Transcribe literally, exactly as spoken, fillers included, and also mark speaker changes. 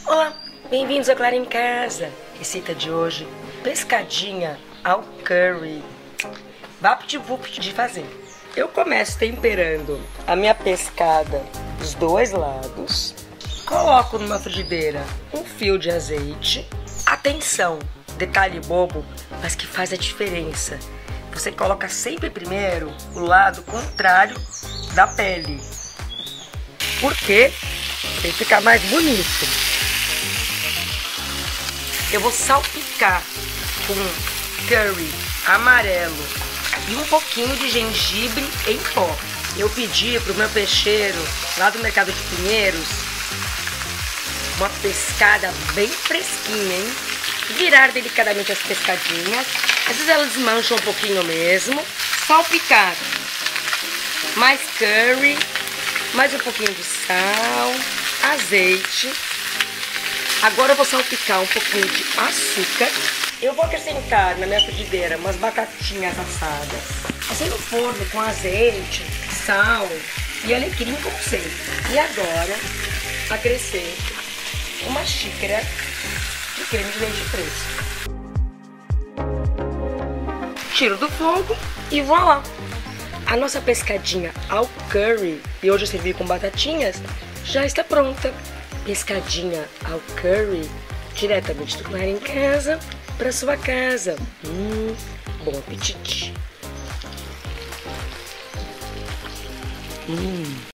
Speaker 1: Olá, bem-vindos ao Clara em Casa. Receita de hoje, pescadinha ao curry. Vapt-vupt de fazer. Eu começo temperando a minha pescada dos dois lados. Coloco numa frigideira um fio de azeite. Atenção, detalhe bobo, mas que faz a diferença. Você coloca sempre primeiro o lado contrário da pele. Por quê? Tem que ficar mais bonito. Eu vou salpicar com curry amarelo e um pouquinho de gengibre em pó. Eu pedi pro meu peixeiro lá do Mercado de Pinheiros uma pescada bem fresquinha, hein? Virar delicadamente as pescadinhas. Às vezes elas desmancham um pouquinho mesmo. Salpicar mais curry, mais um pouquinho de sal, azeite. Agora eu vou salpicar um pouquinho de açúcar. Eu vou acrescentar na minha frigideira umas batatinhas assadas. Assim no forno com azeite, sal e alecrim como sempre. E agora acrescento uma xícara de creme de leite fresco. Tiro do fogo e voilá! A nossa pescadinha ao curry, e hoje eu servi com batatinhas, já está pronta. Pescadinha ao curry, diretamente do Clara em Casa para sua casa. Hum, bom apetite! Hum.